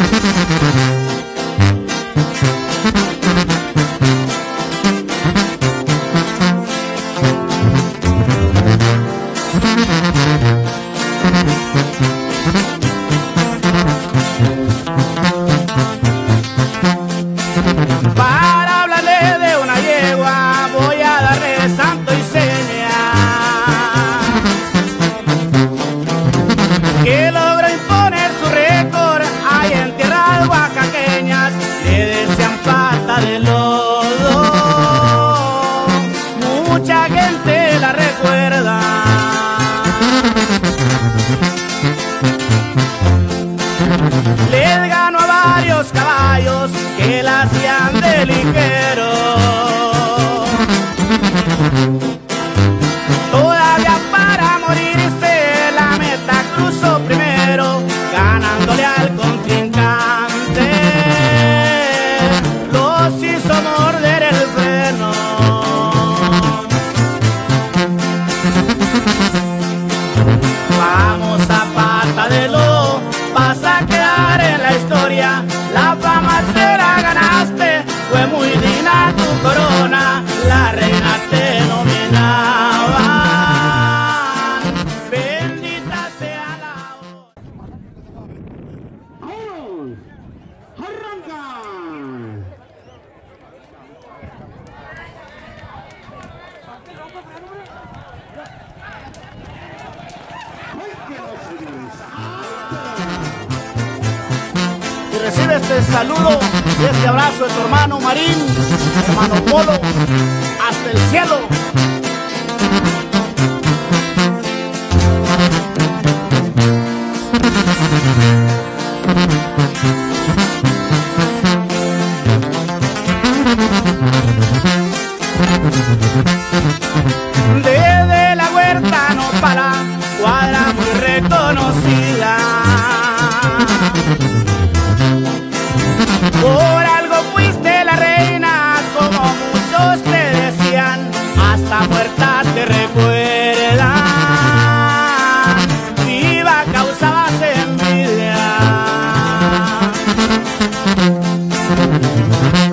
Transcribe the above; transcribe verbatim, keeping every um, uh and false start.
Para hablarle de una yegua voy a darle santo y seña, que logró imponer su récord ahí en tierras oaxaqueñas. Le decían pata de lodo, mucha gente la recuerda. Les ganó a varios caballos que la hacían de ligero. Todavía para morirse la meta cruzó primero, ganándole al contrincante. Los hizo morder el freno. Vamos a pata de lodo, vas a quedar en la historia. La fama te la ganaste, fue muy digna tu corona. La reina te nominaba. Bendita sea la hora. ¡Arranca! Y recibe este saludo y este abrazo de tu hermano Marín, hermano Polo, hasta el cielo. Desde la huerta Nopala, cuadra muy reconocida. Por algo fuiste la reina, como muchos te decían, hasta muerta te recuerdan. Viva causabas envidia.